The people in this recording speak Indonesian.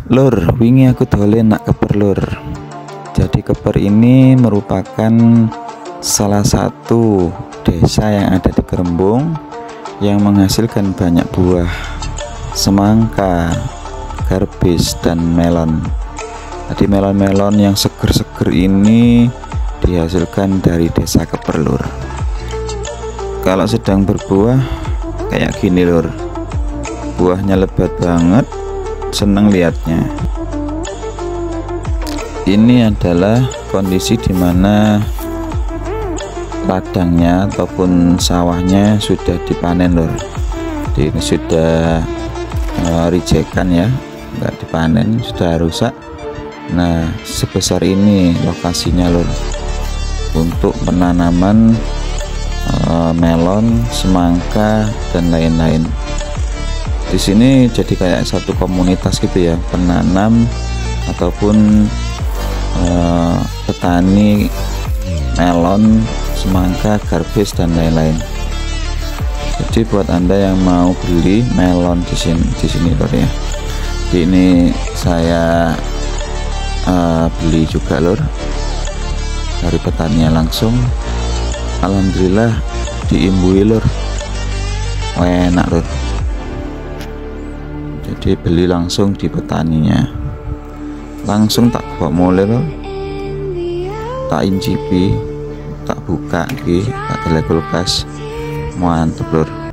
Lur, wingi aku dolen nak keper lur. Jadi keper ini merupakan salah satu desa yang ada di Kerembung yang menghasilkan banyak buah, semangka, garbis, dan melon. Jadi melon-melon yang seger-seger ini dihasilkan dari desa Keper lur. Kalau sedang berbuah kayak gini lur, buahnya lebat banget, seneng lihatnya. Ini adalah kondisi dimana ladangnya ataupun sawahnya sudah dipanen lur. Jadi ini sudah rijekan ya, nggak dipanen, sudah rusak. Nah sebesar ini lokasinya lur untuk penanaman melon, semangka, dan lain-lain. Di sini jadi kayak satu komunitas gitu ya, penanam ataupun petani melon, semangka, garbis, dan lain-lain. Jadi buat anda yang mau beli melon di sini lur ya, ini saya beli juga lur dari petaninya langsung. Alhamdulillah diimbui lur, enak lur. Jadi beli langsung di petaninya, langsung tak bawa mulai lur, tak incipi, tak buka lagi, tak kulkas, mantep lur.